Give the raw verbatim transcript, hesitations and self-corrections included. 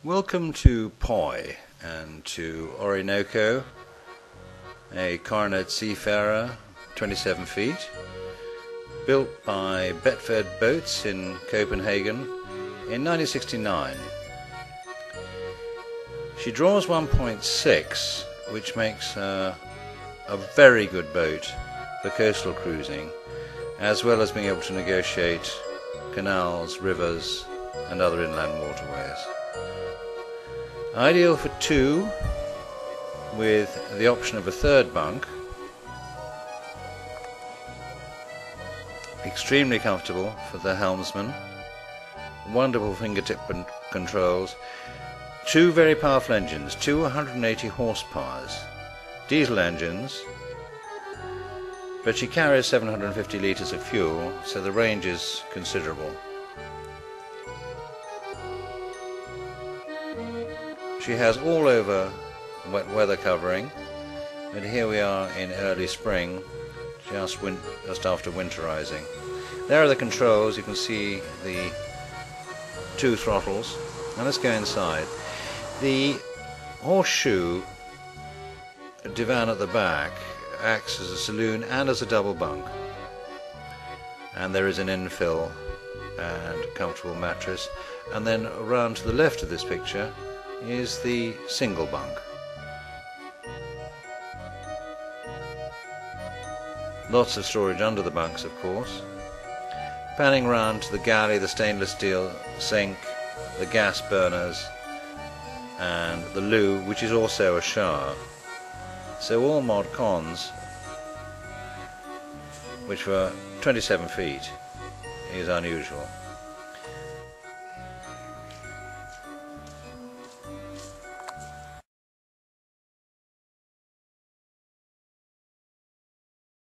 Welcome to Poi and to Orinoco, a Coronet Seafarer, twenty-seven feet, built by Betfred Boats in Copenhagen in nineteen sixty-nine. She draws one point six, which makes her a very good boat for coastal cruising, as well as being able to negotiate canals, rivers and other inland waterways. Ideal for two, with the option of a third bunk. Extremely comfortable for the helmsman. Wonderful fingertip controls. Two very powerful engines, two one hundred eighty horsepower, diesel engines, but she carries seven hundred fifty litres of fuel, so the range is considerable. She has all over wet weather covering, but here we are in early spring, just, win just after winterizing. There are the controls. You can see the two throttles. Now let's go inside. The horseshoe divan at the back acts as a saloon and as a double bunk, and there is an infill and comfortable mattress, and then around to the left of this picture is the single bunk. Lots of storage under the bunks, of course. Panning round to the galley, the stainless steel sink, the gas burners and the loo, which is also a shower. So all mod cons, which for twenty-seven feet is unusual.